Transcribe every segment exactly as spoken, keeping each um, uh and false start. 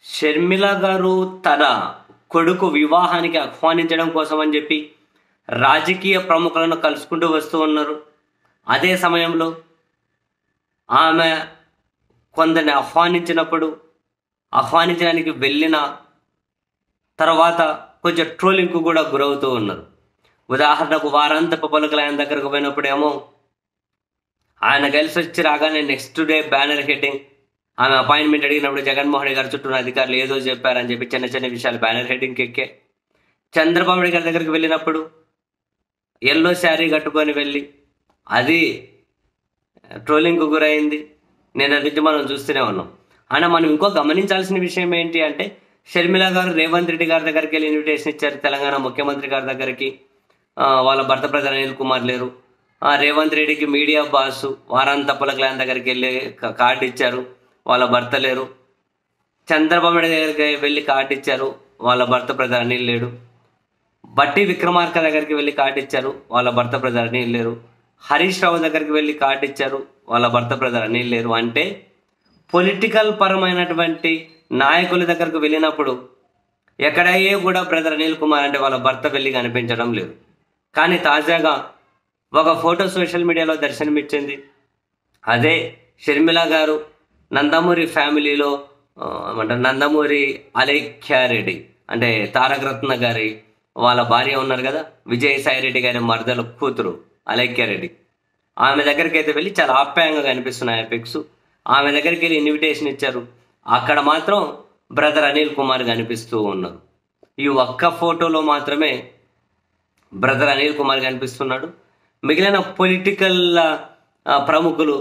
షర్మిల గారు తన కొడుకు వివాహానికి ఆహ్వానించడం కోసం అని చెప్పి రాజకీయ ప్రముఖులను కలుసుకుంటూ వస్తూ ఉన్నారు. అదే సమయంలో ఆమె కొందరిని ఆహ్వానించినప్పుడు ఆహ్వానించడానికి వెళ్ళిన తర్వాత కొంచెం ట్రోలింగ్కు కూడా గురవుతూ ఉన్నారు. ఉదాహరణకు వారాంతపు పలుకులు ఆయన దగ్గరకు పోయినప్పుడేమో ఆయన కలిసి వచ్చి రాగానే నెక్స్ట్ డే బ్యానర్ హెడ్డింగ్, ఆమె అపాయింట్మెంట్ అడిగినప్పుడు జగన్మోహన్ రెడ్డి గారు చుట్టూ ఉన్న అధికారులు ఏదో చెప్పారని చెప్పి చిన్న చిన్న విషయాలు బ్యానర్ హెడ్డింగ్కి ఎక్కే. చంద్రబాబు నాయుడు గారి దగ్గరికి వెళ్ళినప్పుడు ఎల్లో శారీ కట్టుకొని వెళ్ళి అది ట్రోలింగ్కు గురైంది. నేను అది మనం చూస్తూనే ఉన్నాం. అయినా మనం ఇంకో గమనించాల్సిన విషయం ఏంటి అంటే, షర్మిల గారు రేవంత్ రెడ్డి గారి దగ్గరికి వెళ్ళి ఇన్విటేషన్ ఇచ్చారు. తెలంగాణ ముఖ్యమంత్రి గారి దగ్గరికి వాళ్ళ భర్త ప్రధాని అనిల్ కుమార్ లేరు. రేవంత్ రెడ్డికి మీడియా బాసు వారాంత పలకల దగ్గరికి వెళ్ళి కార్డు ఇచ్చారు, వాళ్ళ భర్త లేరు. చంద్రబాబు నాయుడు దగ్గరికి వెళ్ళి కార్డు ఇచ్చారు, వాళ్ళ భర్త ప్రధాని అనిల్ లేడు. బట్టి విక్రమార్క దగ్గరికి వెళ్ళి కార్డు ఇచ్చారు, వాళ్ళ భర్త ప్రధాని అనిల్ లేరు. హరీష్ రావు దగ్గరికి వెళ్ళి కార్డు ఇచ్చారు, వాళ్ళ భర్త ప్రధాని అనిల్ లేరు. అంటే పొలిటికల్ పరమైనటువంటి నాయకుల దగ్గరకు వెళ్ళినప్పుడు ఎక్కడయ్యే కూడా బ్రదర్ అనిల్ కుమార్ అంటే వాళ్ళ భర్త వెళ్ళి కనిపించడం లేదు. కానీ తాజాగా ఒక ఫోటో సోషల్ మీడియాలో దర్శనమిచ్చింది. అదే షర్మిల గారు నందమూరి ఫ్యామిలీలో అంటే నందమూరి అలేఖ్యారెడ్డి అంటే తారకరత్న గారి వాళ్ళ భార్య ఉన్నారు కదా, విజయసాయి రెడ్డి గారి మరదల కూతురు అలేఖ్యారెడ్డి, ఆమె దగ్గరికి అయితే వెళ్ళి చాలా ఆప్యాయంగా కనిపిస్తున్నాయి ఆ పిక్స్. ఆమె దగ్గరికి వెళ్ళి ఇన్విటేషన్ ఇచ్చారు. అక్కడ మాత్రం బ్రదర్ అనిల్ కుమార్ కనిపిస్తూ ఉన్నారు. ఈ ఒక్క ఫోటోలో మాత్రమే బ్రదర్ అనిల్ కుమార్ కనిపిస్తున్నాడు. మిగిలిన పొలిటికల్ ప్రముఖులు,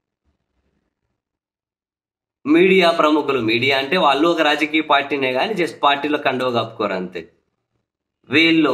మీడియా ప్రముఖులు, మీడియా అంటే వాళ్ళు ఒక రాజకీయ పార్టీనే కానీ జస్ట్ పార్టీలో కండువ కప్పుకోరు అంతే. వీళ్ళు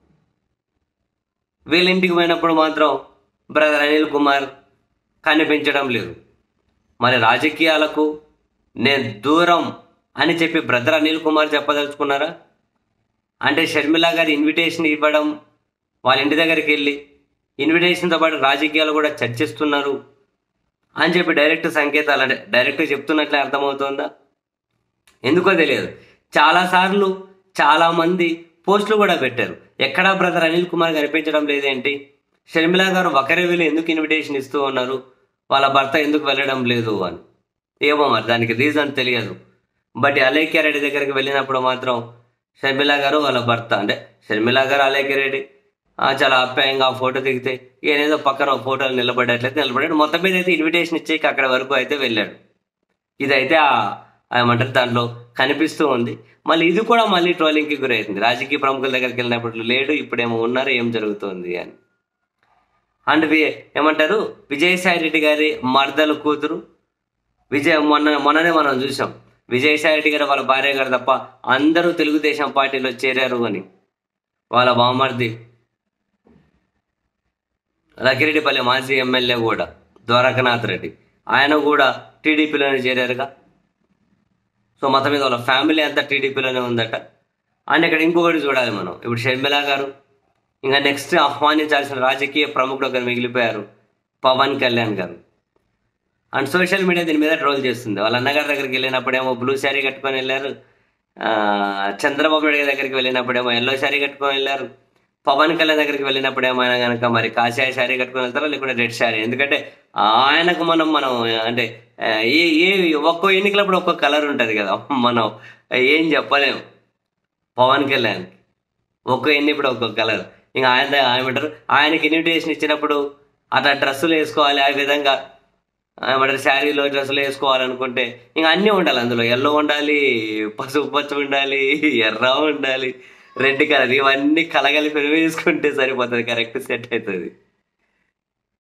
వీళ్ళ ఇంటికి పోయినప్పుడు మాత్రం బ్రదర్ అనిల్ కుమార్ కనిపించడం లేదు. మరి రాజకీయాలకు నేను దూరం అని చెప్పి బ్రదర్ అనిల్ కుమార్ చెప్పదలుచుకున్నారా? అంటే షర్మిల గారి ఇన్విటేషన్ ఇవ్వడం, వాళ్ళ ఇంటి దగ్గరికి వెళ్ళి ఇన్విటేషన్తో పాటు రాజకీయాలు కూడా చర్చిస్తున్నారు అని చెప్పి డైరెక్ట్ సంకేతాలు అంటే డైరెక్ట్ చెప్తున్నట్లే అర్థమవుతుందా? ఎందుకో తెలియదు. చాలాసార్లు చాలామంది పోస్టులు కూడా పెట్టారు, ఎక్కడా బ్రదర్ అనిల్ కుమార్ కనిపించడం లేదేంటి, షర్మిల గారు ఒకరే వెళ్ళి ఎందుకు ఇన్విటేషన్ ఇస్తూ ఉన్నారు, వాళ్ళ భర్త ఎందుకు వెళ్ళడం లేదు అని. ఏమో మరి దానికి రీజన్ తెలియదు. బట్ అలేఖ్యారెడ్డి దగ్గరికి వెళ్ళినప్పుడు మాత్రం షర్మిల గారు వాళ్ళ భర్త అంటే షర్మిల గారు అలేఖ్యారెడ్డి చాలా ఆప్యాయంగా ఆ ఫోటో దిగితే ఈయనేదో పక్కన ఒక ఫోటోలు నిలబడేట్లయితే నిలబడాడు. మొత్తం మీద అయితే ఇన్విటేషన్ ఇచ్చేకి అక్కడ వరకు అయితే వెళ్ళాడు. ఇదైతే ఏమంటారు దాంట్లో కనిపిస్తూ ఉంది. మళ్ళీ ఇది కూడా మళ్ళీ ట్రోలింగ్కి గురవుతుంది. రాజకీయ ప్రముఖుల దగ్గరికి వెళ్ళినప్పుడు లేడు, ఇప్పుడేమో ఉన్నారు, ఏం జరుగుతుంది అని. అండ్ ఏమంటారు విజయసాయి రెడ్డి గారి మర్దల కూతురు విజయ మొన్న మొన్ననే మనం చూసాం. విజయసాయి రెడ్డి గారు వాళ్ళ భార్య గారు తప్ప అందరూ తెలుగుదేశం పార్టీలో చేరారు అని. వాళ్ళ బామర్ది లక్కిరెడ్డిపల్లి మాజీ ఎమ్మెల్యే కూడా ద్వారకనాథ్ రెడ్డి, ఆయన కూడా టీడీపీలోనే చేరారుగా. సో మొత్తం మీద వాళ్ళ ఫ్యామిలీ అంతా టీడీపీలోనే ఉందట. అండ్ ఇక్కడ ఇంకొకటి చూడాలి మనం. ఇప్పుడు షర్మిల గారు ఇంకా నెక్స్ట్ ఆహ్వానించాల్సిన రాజకీయ ప్రముఖుడు ఒకరు మిగిలిపోయారు, పవన్ కళ్యాణ్ గారు. అండ్ సోషల్ మీడియా దీని మీద ట్రోల్ చేస్తుంది. వాళ్ళ అన్నగారి దగ్గరికి వెళ్ళినప్పుడేమో బ్లూ శారీ కట్టుకొని వెళ్ళారు, చంద్రబాబు నాయుడు దగ్గరికి వెళ్ళినప్పుడేమో ఎల్లో శారీ కట్టుకొని వెళ్ళారు, పవన్ కళ్యాణ్ దగ్గరికి వెళ్ళినప్పుడు ఏమైనా కనుక మరి కాషాయ శారీ కట్టుకొని వెళ్తారా లేకుంటే రెడ్ శారీ. ఎందుకంటే ఆయనకు మనం మనం అంటే ఏ ఏ ఒక్కో ఎన్నికలప్పుడు ఒక్కో కలర్ ఉంటుంది కదా, మనం ఏం చెప్పలేము. పవన్ కళ్యాణ్ ఒక్కో ఎన్నిప్పుడు ఒక్కో కలర్. ఇంకా ఆయన ఏమంటారు ఆయనకి ఇన్విటేషన్ ఇచ్చినప్పుడు అట్లా డ్రెస్సులు వేసుకోవాలి, ఆ విధంగా ఏమంటారు శారీలో డ్రెస్సులు వేసుకోవాలనుకుంటే ఇంకా అన్నీ ఉండాలి. అందులో ఎల్లో ఉండాలి, పసుపు పచ్చ ఉండాలి, ఎర్ర ఉండాలి, రెడ్ కలర్, ఇవన్నీ కలగలిపి వేసుకుంటే సరిపోతుంది, కరెక్ట్ సెట్ అవుతుంది.